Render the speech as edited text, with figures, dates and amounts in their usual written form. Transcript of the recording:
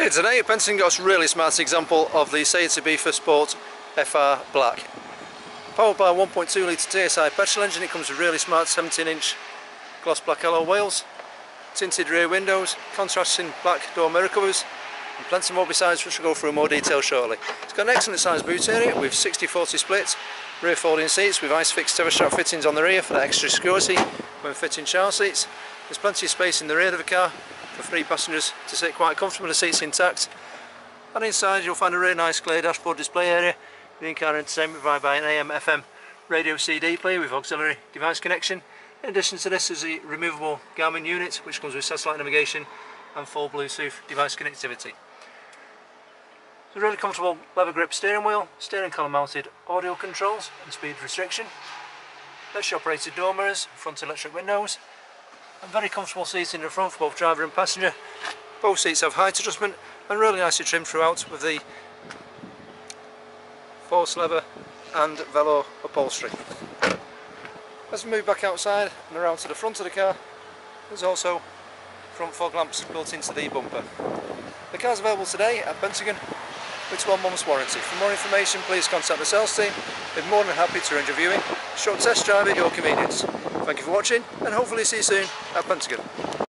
Here today at Pentagon got a really smart example of the Ibiza Sport FR Black. Powered by a 1.2 litre TSI petrol engine, it comes with really smart 17-inch gloss black alloy wheels, tinted rear windows, contrasting black door mirror covers, and plenty more besides, which we'll go through in more detail shortly. It's got an excellent sized boot area with 60/40 split, rear folding seats with ice-fixed tether strap fittings on the rear for that extra security when fitting child seats. There's plenty of space in the rear of the car for 3 passengers to sit quite comfortably, the seats intact. And inside you'll find a really nice clear dashboard display area, the in-car entertainment provided by an AM/FM radio CD player with auxiliary device connection. In addition to this is a removable Garmin unit which comes with satellite navigation and full Bluetooth device connectivity. It's a really comfortable leather grip steering wheel, steering column mounted audio controls and speed restriction, electric operated door mirrors, front electric windows, and very comfortable seats in the front for both driver and passenger. Both seats have height adjustment and really nicely trimmed throughout with the false leather and velour upholstery. As we move back outside and around to the front of the car, there's also front fog lamps built into the bumper. The car's available today at Pentagon with 12 months warranty. For more information, please contact the sales team. We're more than happy to arrange a viewing, short test drive at your convenience. Thank you for watching and hopefully see you soon at Pentagon.